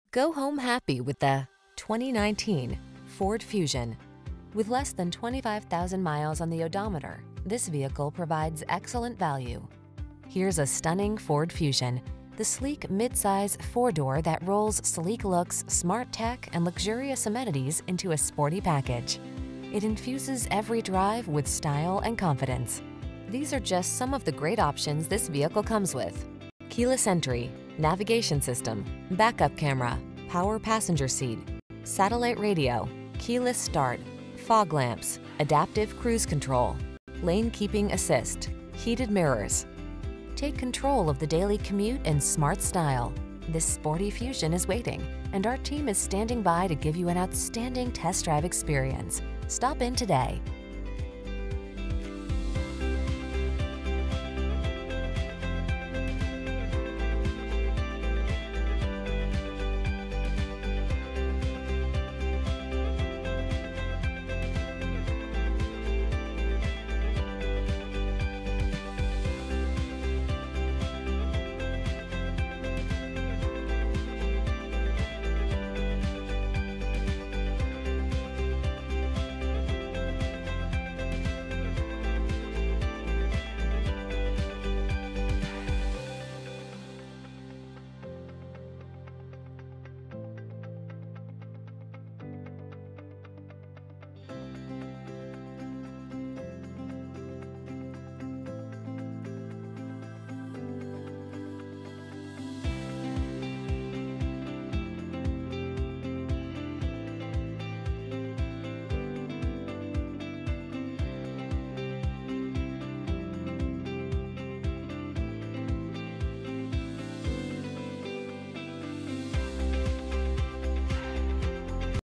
Go home happy with the 2019 Ford Fusion. With less than 25,000 miles on the odometer, this vehicle provides excellent value. Here's a stunning Ford Fusion, the sleek midsize four-door that rolls sleek looks, smart tech, and luxurious amenities into a sporty package. It infuses every drive with style and confidence. These are just some of the great options this vehicle comes with: keyless entry, navigation system, backup camera, power passenger seat, satellite radio, keyless start, fog lamps, adaptive cruise control, lane keeping assist, heated mirrors. Take control of the daily commute in smart style. This sporty Fusion is waiting, and our team is standing by to give you an outstanding test drive experience. Stop in today.